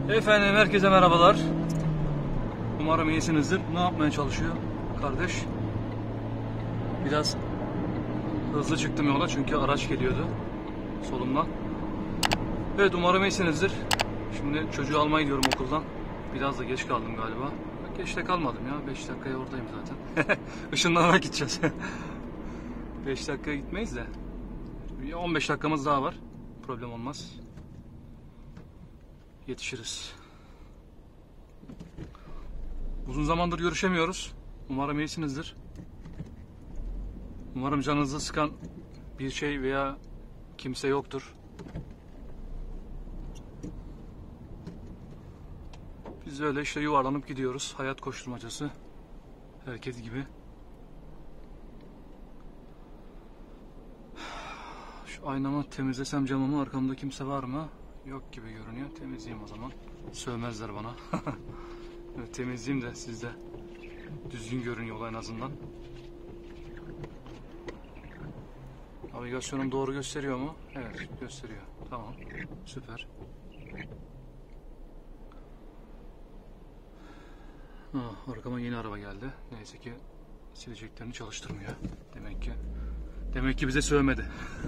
Efendim herkese merhabalar. Umarım iyisinizdir. Ne yapmaya çalışıyor kardeş? Biraz hızlı çıktım yola çünkü araç geliyordu solumdan. Evet, umarım iyisinizdir. Şimdi çocuğu almaya gidiyorum okuldan. Biraz da geç kaldım galiba. Geç de kalmadım ya. 5 dakikaya oradayım zaten. Işınlanarak gideceğiz. 5 dakikaya gitmeyiz de 15 dakikamız daha var. Problem olmaz. Yetişiriz. Uzun zamandır görüşemiyoruz. Umarım iyisinizdir. Umarım canınızı sıkan bir şey veya kimse yoktur. Biz öyle işte yuvarlanıp gidiyoruz. Hayat koşturmacası. Herkes gibi. Şu aynamı temizlesem camımı, arkamda kimse var mı? Yok gibi görünüyor. Temizleyeyim o zaman. Sövmezler bana. Evet, temizleyeyim de siz de düzgün görün yol en azından. Navigasyonum doğru gösteriyor mu? Evet, gösteriyor. Tamam. Süper. Arkama yeni araba geldi. Neyse ki sileceklerini çalıştırmıyor. Demek ki bize sövmedi.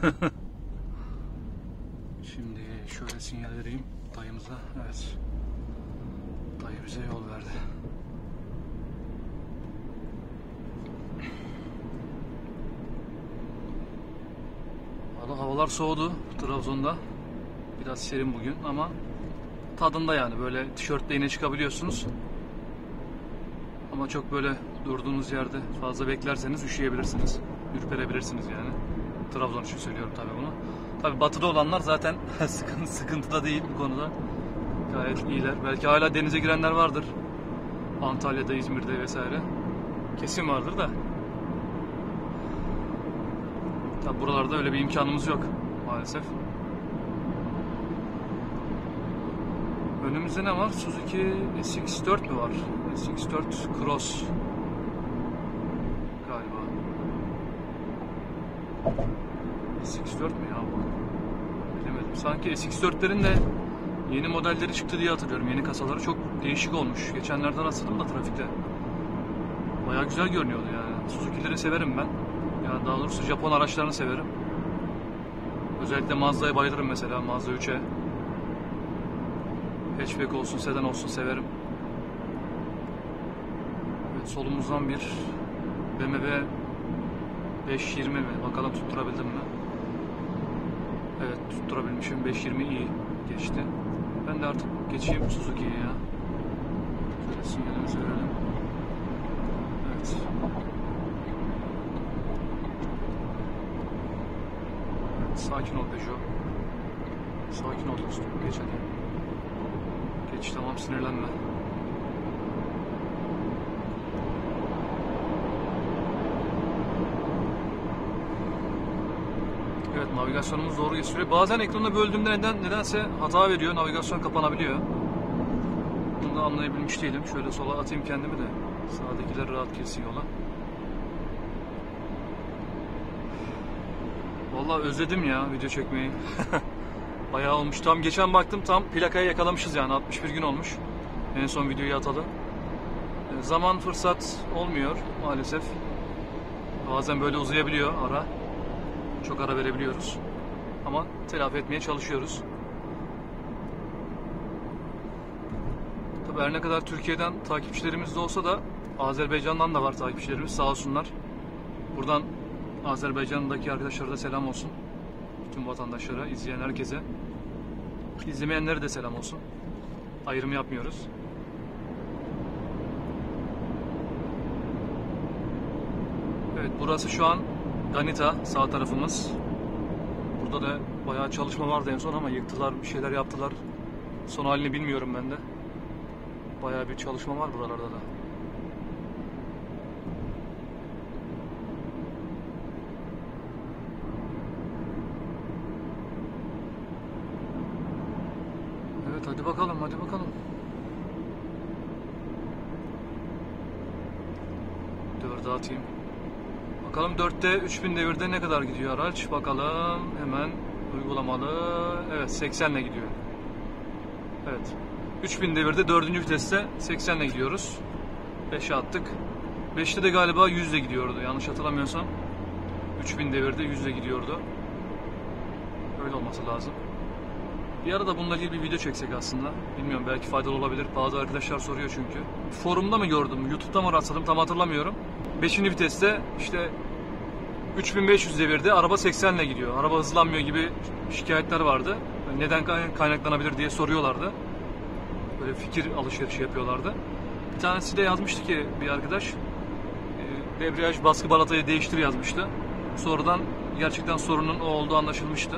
Şimdi şöyle sinyal vereyim dayımıza. Evet. Dayı bize yol verdi. Havalar soğudu Trabzon'da. Biraz serin bugün ama tadında yani, böyle tişörtle yine çıkabiliyorsunuz. Ama çok böyle durduğunuz yerde fazla beklerseniz üşüyebilirsiniz. Ürperebilirsiniz yani. Trabzon için söylüyorum tabii bunu. Tabii batıda olanlar zaten sıkıntıda değil bu konuda. Gayet iyiler. Belki hala denize girenler vardır. Antalya'da, İzmir'de vesaire. Kesin vardır da. Tabii buralarda öyle bir imkanımız yok maalesef. Önümüzde ne var? Suzuki SX4 mü var? SX4 Cross galiba. SX4 mü ya bu? Bilemedim. Sanki SX4'lerin de yeni modelleri çıktı diye hatırlıyorum. Yeni kasaları çok değişik olmuş. Geçenlerden rastladım da trafikte. Bayağı güzel görünüyordu yani. Suzuki'leri severim ben. Yani daha doğrusu Japon araçlarını severim. Özellikle Mazda'ya bayılırım mesela. Mazda 3'e. Hatchback olsun, sedan olsun severim. Evet, solumuzdan bir BMW 520 mi? Bakalım tutturabildim mi? Evet, tutturabilmişim. 520i geçti. Ben de artık geçeyim Suzuki'ye ya. Şöyle sinyalimizi verelim. Evet. Sakin ol Peugeot. Sakin ol dostum. Geç hadi. Geç, tamam, sinirlenme. Evet, navigasyonumuz doğru gösteriyor. Bazen ekranda böldüğümde nedense hata veriyor. Navigasyon kapanabiliyor. Bunu da anlayabilmiş değilim. Şöyle sola atayım kendimi de sağdakiler rahat girsin yola. Vallahi özledim ya video çekmeyi. Bayağı olmuş. Tam geçen baktım, tam plakaya yakalamışız yani. 61 gün olmuş en son videoyu atalı. Zaman fırsat olmuyor maalesef. Bazen böyle uzayabiliyor ara. Çok ara verebiliyoruz. Ama telafi etmeye çalışıyoruz. Tabii her ne kadar Türkiye'den takipçilerimiz de olsa da Azerbaycan'dan da var takipçilerimiz, sağ olsunlar. Buradan Azerbaycan'daki arkadaşlara da selam olsun. Bütün vatandaşlara, izleyen herkese. İzlemeyenlere de selam olsun. Ayrım yapmıyoruz. Evet, burası şu an Ganita, sağ tarafımız. Burada da bayağı çalışma vardı en son ama yıktılar, bir şeyler yaptılar. Son halini bilmiyorum ben de. Bayağı bir çalışma var buralarda da. Evet, hadi bakalım, hadi bakalım. 4'e atayım. Bakalım 4'te 3000 devirde ne kadar gidiyor araç? Bakalım hemen uygulamalı. Evet, 80'le gidiyor. Evet. 3000 devirde 4. viteste 80 ile gidiyoruz. 5'e attık. 5'te de galiba 100 ile gidiyordu yanlış hatırlamıyorsam. 3000 devirde 100 ile gidiyordu. Öyle olması lazım. Bir ara da bununla ilgili bir video çeksek aslında. Bilmiyorum, belki faydalı olabilir. Bazı arkadaşlar soruyor çünkü. Forumda mı gördüm, YouTube'da mı rastladım tam hatırlamıyorum. 5. viteste işte 3500 devirde araba 80 ile gidiyor. Araba hızlanmıyor gibi şikayetler vardı. Neden kaynaklanabilir diye soruyorlardı. Böyle fikir alışverişi yapıyorlardı. Bir tanesi de yazmıştı ki bir arkadaş, debriyaj baskı balatayı değiştir yazmıştı. Sonradan gerçekten sorunun o olduğu anlaşılmıştı.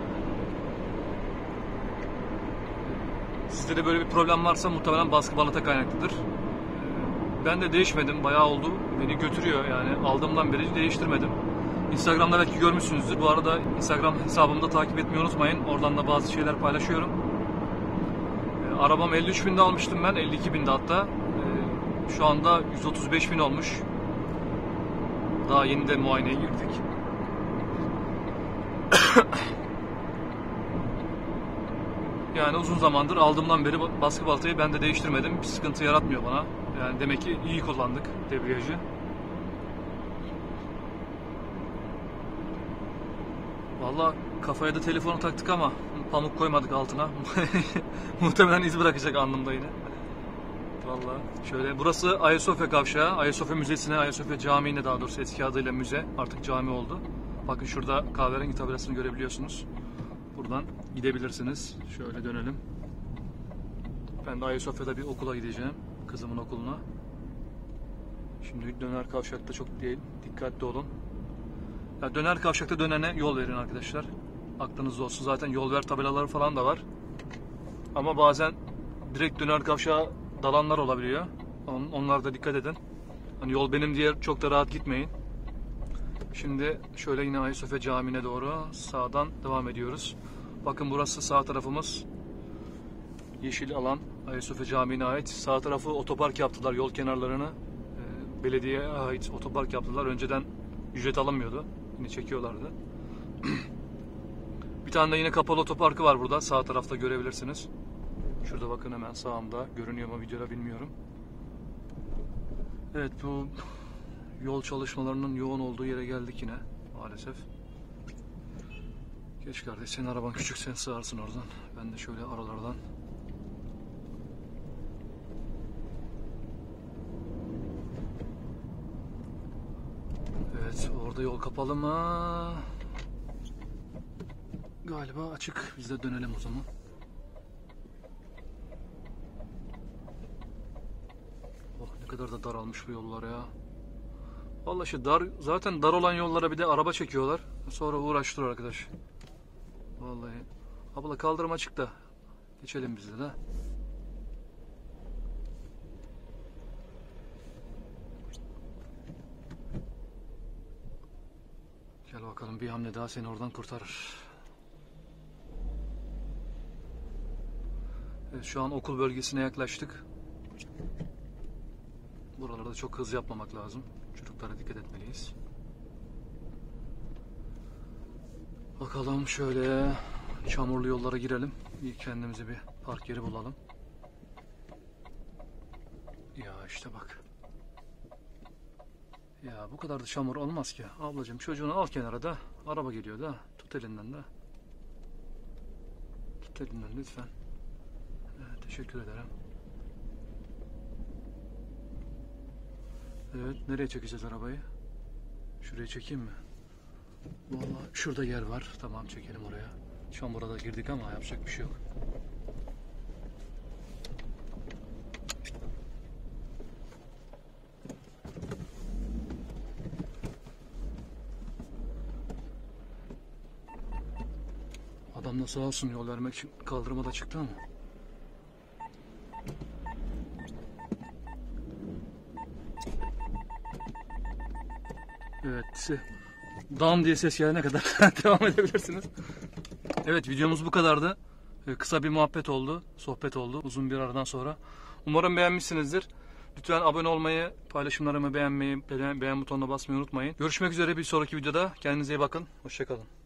Sizde de böyle bir problem varsa muhtemelen baskı balata kaynaklıdır. Ben de değişmedim, bayağı oldu. Beni götürüyor yani, aldığımdan beri değiştirmedim. Instagram'da belki görmüşsünüzdür. Bu arada Instagram hesabımı da takip etmeyi unutmayın. Oradan da bazı şeyler paylaşıyorum. Arabam 53.000'de almıştım ben, 52.000'de hatta. Şu anda 135.000 olmuş. Daha yeni de muayeneye girdik. Yani uzun zamandır aldığımdan beri baskı balatayı ben de değiştirmedim. Bir sıkıntı yaratmıyor bana. Yani demek ki iyi kullandık debriyajı. Vallahi kafaya da telefonu taktık ama pamuk koymadık altına. Muhtemelen iz bırakacak alnımda yine. Vallahi şöyle, burası Ayasofya kavşağı. Ayasofya Müzesi'ne, Ayasofya Camii'ne, daha doğrusu eski adıyla müze. Artık cami oldu. Bakın şurada kahverengi tabelasını görebiliyorsunuz. Buradan gidebilirsiniz. Şöyle dönelim. Ben de Ayasofya'da bir okula gideceğim. Kızımın okuluna. Şimdi döner kavşakta çok değil. Dikkatli olun. Ya döner kavşakta dönene yol verin arkadaşlar. Aklınızda olsun. Zaten yol ver tabelaları falan da var. Ama bazen direkt döner kavşağa dalanlar olabiliyor. Onlara da dikkat edin. Hani yol benim diye çok da rahat gitmeyin. Şimdi şöyle yine Ayasofya Camii'ne doğru sağdan devam ediyoruz. Bakın burası sağ tarafımız. Yeşil alan Ayasofya Camii'ne ait. Sağ tarafı otopark yaptılar, yol kenarlarını. Belediyeye ait otopark yaptılar. Önceden ücret alınmıyordu. Yine çekiyorlardı. Bir tane de yine kapalı otoparkı var burada. Sağ tarafta görebilirsiniz. Şurada bakın, hemen sağımda. Görünüyor mu videoda bilmiyorum. Evet, bu yol çalışmalarının yoğun olduğu yere geldik yine maalesef. Geç kardeş, senin araban küçük, sen sığarsın oradan. Ben de şöyle aralardan. Evet, orada yol kapalı mı? Galiba açık. Biz de dönelim o zaman. Oh, ne kadar da daralmış bu yollar ya. Vallahi dar, zaten dar olan yollara bir de araba çekiyorlar. Sonra uğraştırıyor arkadaş. Vallahi. Abla kaldırım açık da. Geçelim biz de. Gel bakalım, bir hamle daha seni oradan kurtarır. Evet, şu an okul bölgesine yaklaştık. Buralarda çok hız yapmamak lazım. Çocuklara dikkat etmeliyiz. Bakalım şöyle çamurlu yollara girelim. Bir kendimize bir park yeri bulalım. Ya işte bak. Ya bu kadar da çamur olmaz ki. Ablacığım, çocuğunu al kenara da. Araba geliyor da. Tut elinden de. Tut elinden lütfen. Evet, teşekkür ederim. Evet, nereye çekeceğiz arabayı? Şuraya çekeyim mi? Vallahi şurada yer var. Tamam, çekelim oraya. Çamura da girdik ama yapacak bir şey yok. Adam da sağ olsun, yol vermek için kaldırıma da çıktı ama. Evet, dam diye ses gelene kadar devam edebilirsiniz. Evet, videomuz bu kadardı. Kısa bir muhabbet oldu, sohbet oldu uzun bir aradan sonra. Umarım beğenmişsinizdir. Lütfen abone olmayı, paylaşımlarımı beğenmeyi, beğen butonuna basmayı unutmayın. Görüşmek üzere bir sonraki videoda. Kendinize iyi bakın. Hoşça kalın.